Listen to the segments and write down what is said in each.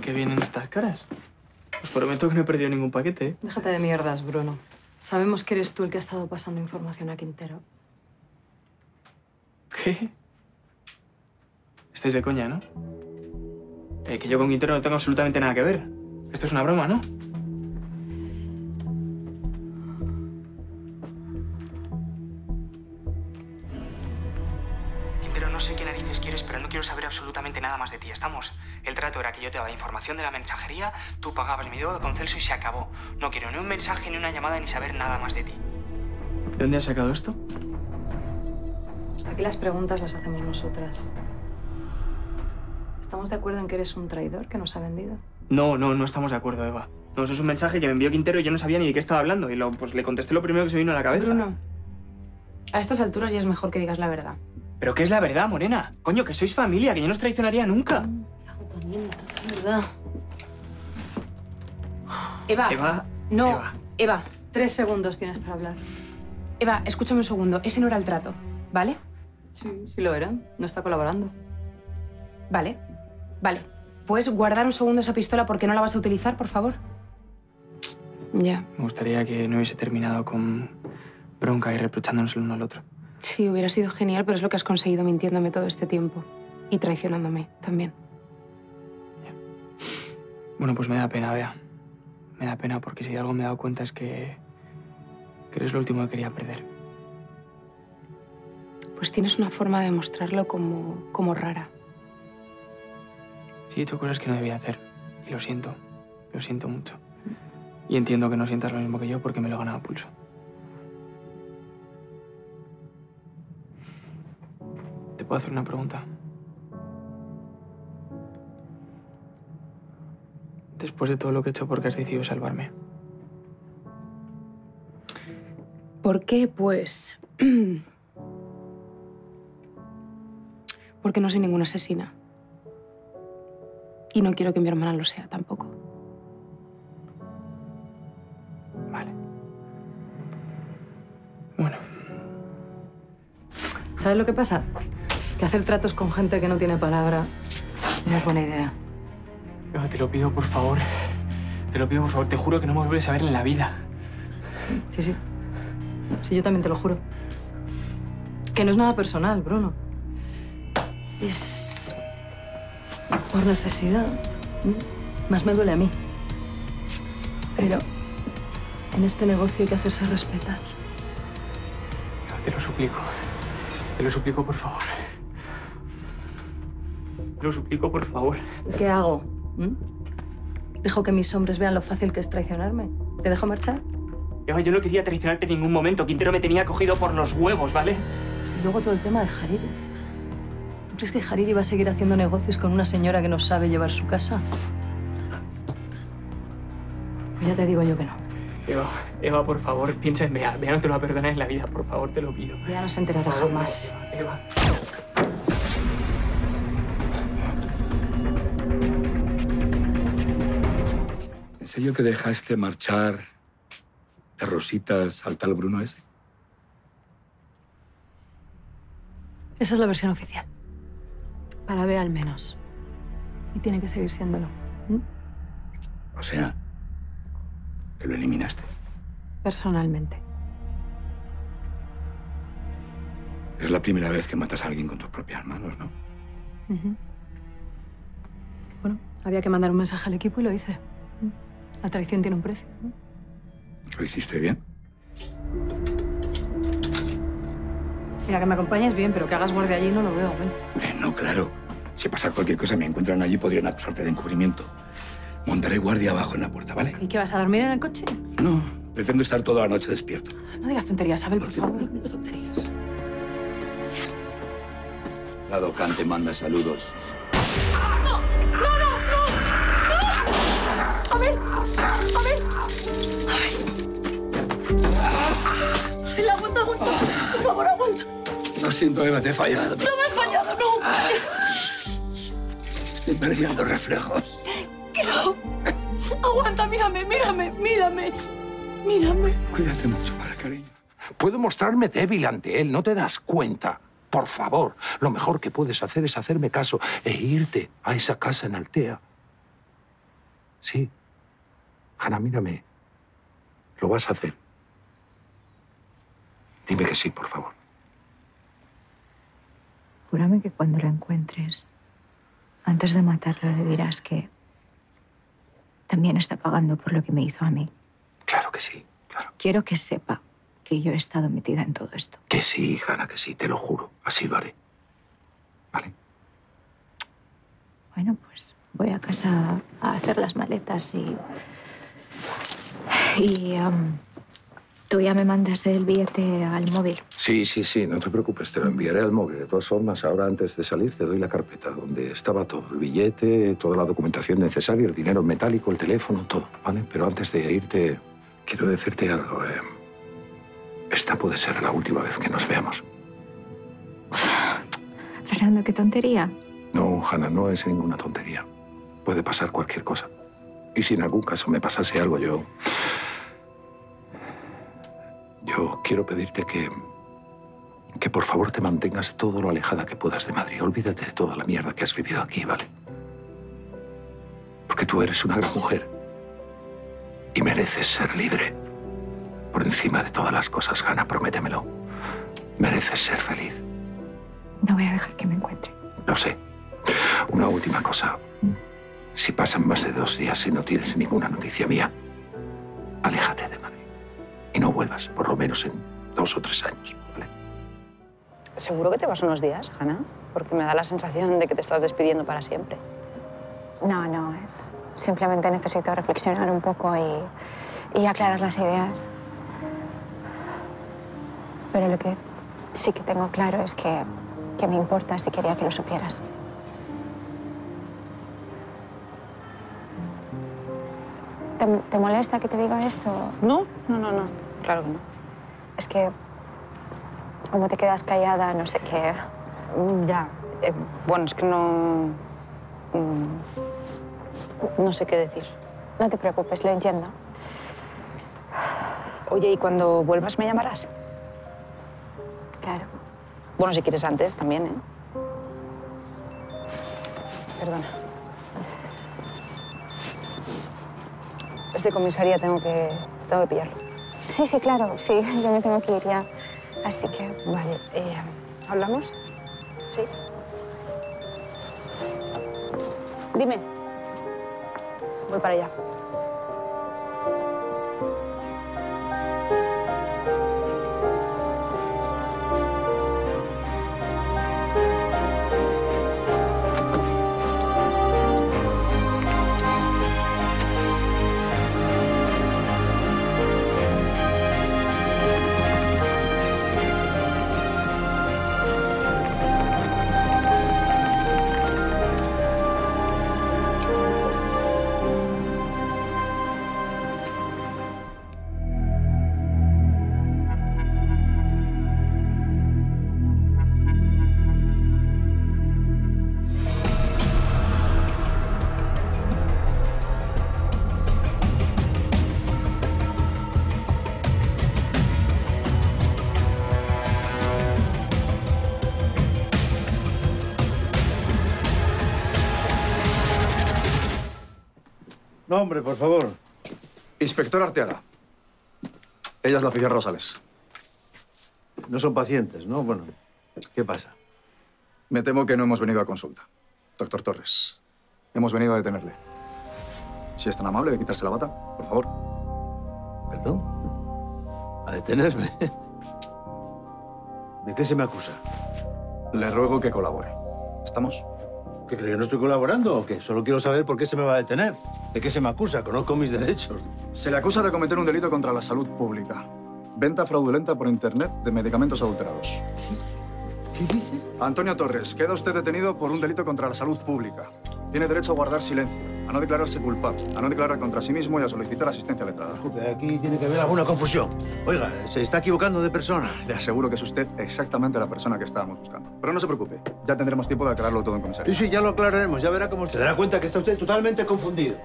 qué vienen estas caras? Os prometo que no he perdido ningún paquete, ¿eh? Déjate de mierdas, Bruno. Sabemos que eres tú el que ha estado pasando información a Quintero. ¿Qué? Estáis de coña, ¿no? Que yo con Quintero no tengo absolutamente nada que ver. Esto es una broma, ¿no? Quintero, no sé qué narices quieres, pero no quiero saber absolutamente nada más de ti. ¿Estamos? El trato era que yo te daba información de la mensajería, tú pagabas mi deuda con Celso y se acabó. No quiero ni un mensaje, ni una llamada, ni saber nada más de ti. ¿De dónde has sacado esto? Aquí las preguntas las hacemos nosotras. ¿Estamos de acuerdo en que eres un traidor que nos ha vendido? No estamos de acuerdo, Eva. No, eso es un mensaje que me envió Quintero y yo no sabía ni de qué estaba hablando. Y pues le contesté lo primero que se vino a la cabeza. Bruno, a estas alturas ya es mejor que digas la verdad. ¿Pero qué es la verdad, Morena? Coño, que sois familia, que yo no os traicionaría nunca. Agotamiento, ¿verdad? Eva. Eva. No, Eva. Eva. 3 segundos tienes para hablar. Eva, escúchame un segundo. Ese no era el trato, ¿vale? Sí lo era. No está colaborando. Vale. ¿Puedes guardar un segundo esa pistola porque no la vas a utilizar, por favor? Ya. Me gustaría que no hubiese terminado con bronca y reprochándonos el uno al otro. Sí, hubiera sido genial, pero es lo que has conseguido mintiéndome todo este tiempo. Y traicionándome también. Ya. Bueno, pues me da pena, Bea. Me da pena porque si de algo me he dado cuenta es que eres lo último que quería perder. Pues tienes una forma de mostrarlo como rara. Sí, he hecho cosas que no debía hacer. Y lo siento mucho. Y entiendo que no sientas lo mismo que yo porque me lo he ganado a pulso. ¿Te puedo hacer una pregunta? Después de todo lo que he hecho, ¿por qué has decidido salvarme? ¿Por qué? Pues... porque no soy ninguna asesina. Y no quiero que mi hermana lo sea tampoco. Vale. Bueno. ¿Sabes lo que pasa? Que hacer tratos con gente que no tiene palabra no es buena idea. Eva, te lo pido, por favor. Te lo pido, por favor. Te juro que no me vuelves a ver en la vida. Sí. Sí, yo también te lo juro. Que no es nada personal, Bruno. Es por necesidad. Más me duele a mí. Pero en este negocio hay que hacerse respetar. Te lo suplico. Te lo suplico, por favor. Te lo suplico, por favor. ¿Qué hago? ¿Dejo que mis hombres vean lo fácil que es traicionarme? ¿Te dejo marchar? Eva, yo no quería traicionarte en ningún momento. Quintero me tenía cogido por los huevos, ¿vale? Y luego todo el tema de Hariri. ¿Tú crees que Hariri va a seguir haciendo negocios con una señora que no sabe llevar su casa? Pues ya te digo yo que no. Eva, por favor, piensa en Bea. Bea no te lo va a perdonar en la vida, por favor, te lo pido. Ya no se enterará jamás. Eva. ¿En serio que dejaste marchar de rositas al tal Bruno ese? Esa es la versión oficial. Para Bea al menos. Y tiene que seguir siéndolo. O sea, que lo eliminaste. Personalmente. Es la primera vez que matas a alguien con tus propias manos, ¿no? Bueno, había que mandar un mensaje al equipo y lo hice. La traición tiene un precio, ¿no? ¿Lo hiciste bien? Mira, que me acompañes bien, pero que hagas guardia allí no lo veo, ¿ven? No, claro. Si pasa cualquier cosa, me encuentran allí, podrían acusarte de encubrimiento. Montaré guardia abajo en la puerta, ¿vale? ¿Y qué, vas a dormir en el coche? No, pretendo estar toda la noche despierto. No digas tonterías, Abel, por favor. No digas tonterías. La docante manda saludos. ¡Abel! ¡Abel, aguanta! Por favor, aguanta. Lo siento, Eva, te he fallado. ¡No me has fallado, no! Estoy perdiendo reflejos. ¡Que no! Aguanta, mírame. Cuídate mucho, para cariño. Puedo mostrarme débil ante él, ¿no te das cuenta? Por favor, lo mejor que puedes hacer es hacerme caso e irte a esa casa en Altea. Sí. Hanna, mírame. Lo vas a hacer. Dime que sí, por favor. Júrame que cuando lo encuentres, antes de matarlo, le dirás que también está pagando por lo que me hizo a mí. Claro que sí, claro. Quiero que sepa que yo he estado metida en todo esto. Que sí, Hanna, que sí, te lo juro. Así lo haré. ¿Vale? Bueno, pues voy a casa a hacer las maletas y tú ya me mandas el billete al móvil. Sí, no te preocupes, te lo enviaré al móvil. De todas formas, ahora antes de salir te doy la carpeta donde estaba todo, el billete, toda la documentación necesaria, el dinero en metálico, el teléfono, todo, ¿vale? Pero antes de irte, quiero decirte algo. Esta puede ser la última vez que nos veamos. Fernando, qué tontería. No, Hanna, no es ninguna tontería. Puede pasar cualquier cosa. Y si en algún caso me pasase algo, yo quiero pedirte que por favor te mantengas todo lo alejada que puedas de Madrid. Olvídate de toda la mierda que has vivido aquí, ¿vale? Porque tú eres una gran mujer y mereces ser libre. Por encima de todas las cosas, Hanna, prométemelo. Mereces ser feliz. No voy a dejar que me encuentre. Lo sé. Una última cosa. Si pasan más de 2 días y no tienes ninguna noticia mía, aléjate de Madrid. Y no vuelvas, por lo menos en 2 o 3 años, ¿vale? ¿Seguro que te vas unos días, Hanna? Porque me da la sensación de que te estás despidiendo para siempre. No, es... Simplemente necesito reflexionar un poco y aclarar las ideas. Pero lo que sí que tengo claro es que me importa si quería que lo supieras. ¿Te molesta que te diga esto? No. Claro que no. Es que, como te quedas callada, no sé qué... Ya. Bueno, es que no... No sé qué decir. No te preocupes, lo entiendo. Oye, ¿y cuando vuelvas me llamarás? Claro. Bueno, si quieres antes, también, ¿eh? Perdona. Es de comisaría, tengo que pillarlo. Sí, claro. Sí, yo me tengo que ir ya. Así que... Vale. ¿Hablamos? Sí. Dime. Voy para allá. Nombre, por favor. Inspector Arteaga. Ella es la oficial Rosales. No son pacientes, ¿no? Bueno, ¿qué pasa? Me temo que no hemos venido a consulta. Doctor Torres, hemos venido a detenerle. Si es tan amable de quitarse la bata, por favor. ¿Perdón? ¿A detenerme? ¿De qué se me acusa? Le ruego que colabore. ¿Estamos? ¿Qué cree que no estoy colaborando o qué? Solo quiero saber por qué se me va a detener. ¿De qué se me acusa? Conozco mis derechos. Se le acusa de cometer un delito contra la salud pública. Venta fraudulenta por Internet de medicamentos adulterados. ¿Qué dice? Antonio Torres, queda usted detenido por un delito contra la salud pública. Tiene derecho a guardar silencio, a no declararse culpable, a no declarar contra sí mismo y a solicitar asistencia letrada. Disculpe, aquí tiene que haber alguna confusión. Oiga, se está equivocando de persona. Le aseguro que es usted exactamente la persona que estábamos buscando. Pero no se preocupe, ya tendremos tiempo de aclararlo todo en comisaría. Sí, ya lo aclararemos. Ya verá cómo se dará cuenta que está usted totalmente confundido.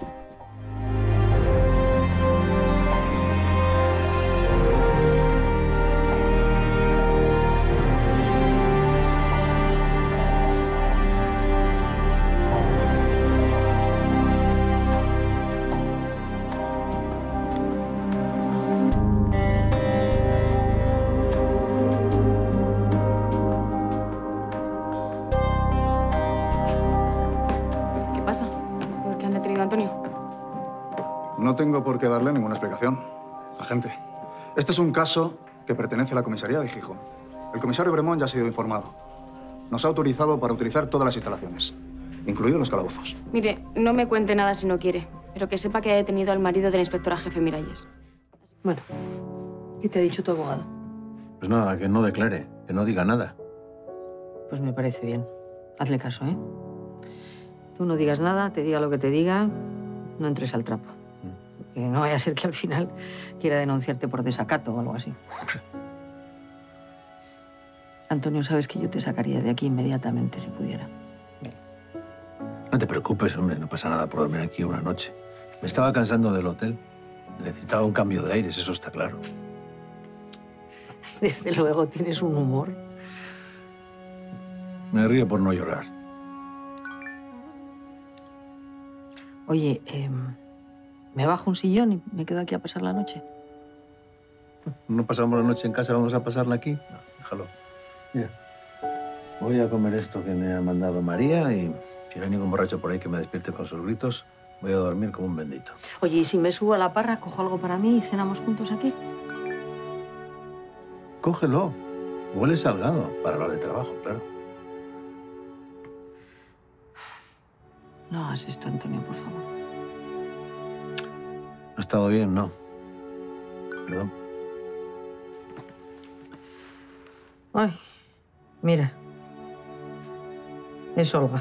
Antonio? No tengo por qué darle ninguna explicación, agente. Este es un caso que pertenece a la comisaría de Gijón. El comisario Bremón ya ha sido informado. Nos ha autorizado para utilizar todas las instalaciones, incluidos los calabozos. Mire, no me cuente nada si no quiere, pero que sepa que ha detenido al marido de la inspectora jefe Miralles. Bueno, ¿qué te ha dicho tu abogado? Pues nada, que no declare, que no diga nada. Pues me parece bien. Hazle caso, ¿eh? Tú no digas nada, te diga lo que te diga, no entres al trapo. Que no vaya a ser que al final quiera denunciarte por desacato o algo así. Antonio, sabes que yo te sacaría de aquí inmediatamente si pudiera. No te preocupes, hombre, no pasa nada por dormir aquí una noche. Me estaba cansando del hotel. Necesitaba un cambio de aires, eso está claro. Desde luego tienes un humor. Me río por no llorar. Oye, ¿me bajo un sillón y me quedo aquí a pasar la noche? ¿No pasamos la noche en casa, vamos a pasarla aquí? No, déjalo. Mira, voy a comer esto que me ha mandado María y si no hay ningún borracho por ahí que me despierte con sus gritos, voy a dormir como un bendito. Oye, ¿y si me subo a la parra, cojo algo para mí y cenamos juntos aquí? Cógelo. Huele salgado para hablar de trabajo, claro. No hagas esto, Antonio, por favor. No ha estado bien, ¿no? Perdón. Ay, mira. Es Olga.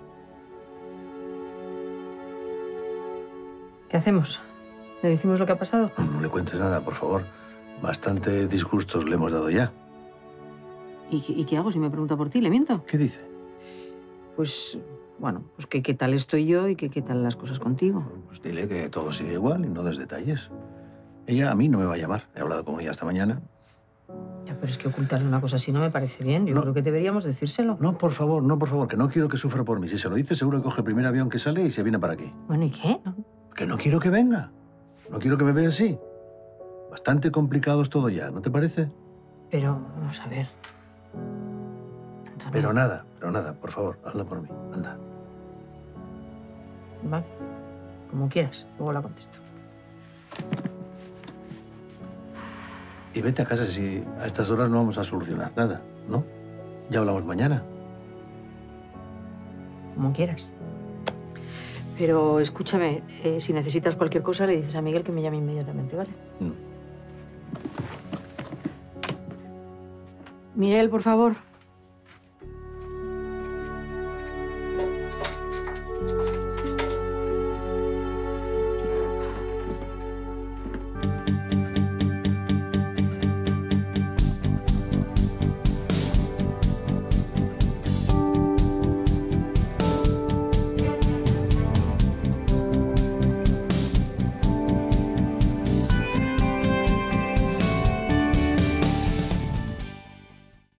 ¿Qué hacemos? ¿Le decimos lo que ha pasado? No le cuentes nada, por favor. Bastante disgustos le hemos dado ya. ¿Y qué hago si me pregunta por ti? ¿Le miento? ¿Qué dice? Pues, bueno, pues que qué tal estoy yo y que qué tal las cosas contigo. Pues dile que todo sigue igual y no des detalles. Ella a mí no me va a llamar. He hablado con ella esta mañana. Ya, pero es que ocultarle una cosa así no me parece bien. Yo No. creo que deberíamos decírselo. No, por favor, que no quiero que sufra por mí. Si se lo dice, seguro que coge el primer avión que sale y se viene para aquí. Bueno, ¿y qué? ¿No? Que no quiero que venga. No quiero que me vea así. Bastante complicado es todo ya, ¿no te parece? Pero, vamos a ver. Antonio. Pero nada, por favor, hazlo por mí. Anda. Vale. Como quieras. Luego la contesto. Y vete a casa si a estas horas no vamos a solucionar nada, ¿no? Ya hablamos mañana. Como quieras. Pero escúchame, si necesitas cualquier cosa, le dices a Miguel que me llame inmediatamente, ¿vale? Miguel, por favor.